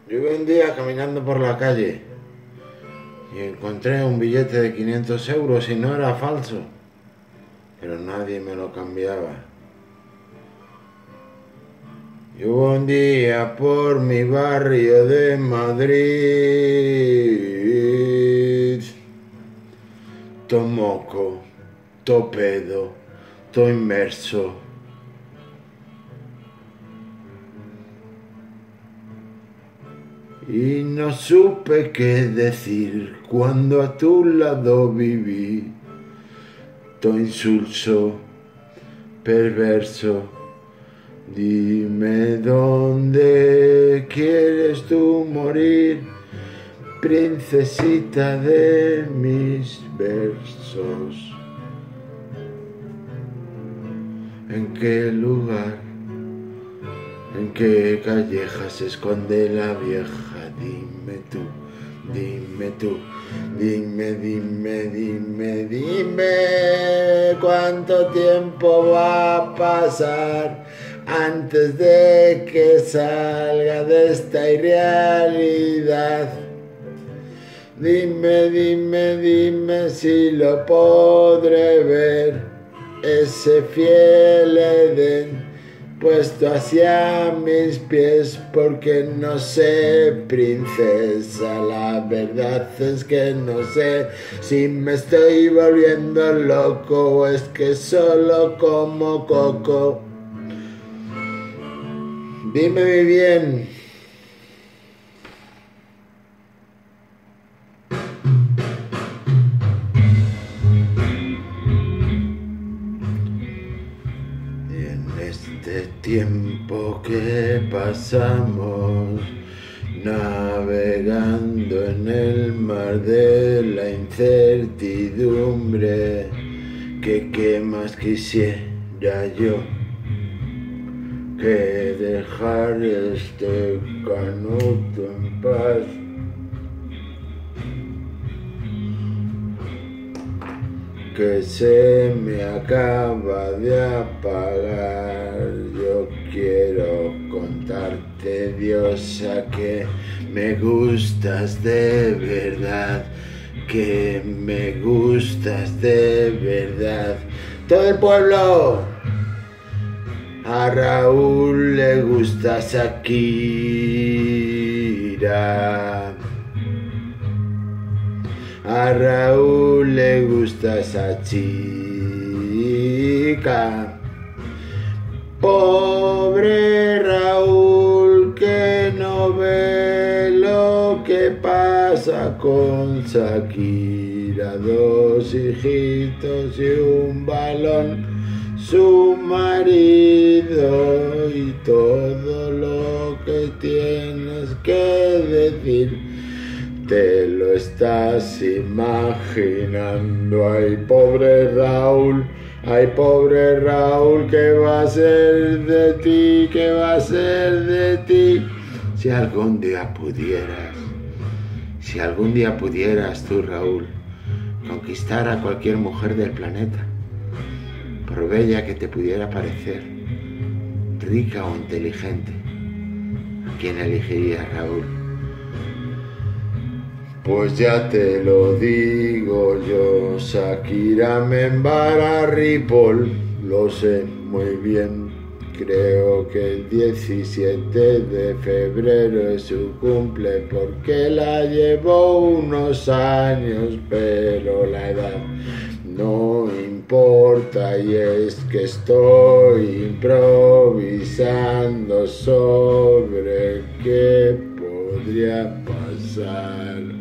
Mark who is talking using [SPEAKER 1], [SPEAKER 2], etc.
[SPEAKER 1] Yo iba un día caminando por la calle y encontré un billete de 500 euros y no era falso, pero nadie me lo cambiaba. Yo un día por mi barrio de Madrid, to moco, to pedo, to inmerso. Y no supe qué decir cuando a tu lado viví, to insulso, perverso. Dime dónde quieres tú morir, princesita de mis versos. ¿En qué lugar, en qué calleja se esconde la vieja? Dime tú, dime tú, dime, dime, dime, dime cuánto tiempo va a pasar antes de que salga de esta irrealidad. Dime, dime, dime si lo podré ver, ese fiel Edén puesto hacia mis pies, porque no sé, princesa, la verdad es que no sé si me estoy volviendo loco o es que solo como coco. Dime muy bien. Este tiempo que pasamos navegando en el mar de la incertidumbre, que qué más quisiera yo que dejar este canuto en paz. Que se me acaba de apagar. Yo quiero contarte, diosa, que me gustas de verdad, que me gustas de verdad. Todo el pueblo, a Raúl le gusta Shakira. A Raúl le gusta esa chica. Pobre Raúl que no ve lo que pasa con Shakira. 2 hijitos y un balón, su marido y todo lo que tienes que decir. Te lo estás imaginando. Ay, pobre Raúl, ¿qué va a ser de ti? ¿Qué va a ser de ti? Si algún día pudieras tú, Raúl, conquistar a cualquier mujer del planeta, por bella que te pudiera parecer, rica o inteligente, ¿a quién elegirías, Raúl? Pues ya te lo digo yo, Shakira me embara Ripoll, lo sé muy bien. Creo que el 17 de febrero es su cumple, porque la llevo unos años, pero la edad no importa, y es que estoy improvisando sobre qué podría pasar.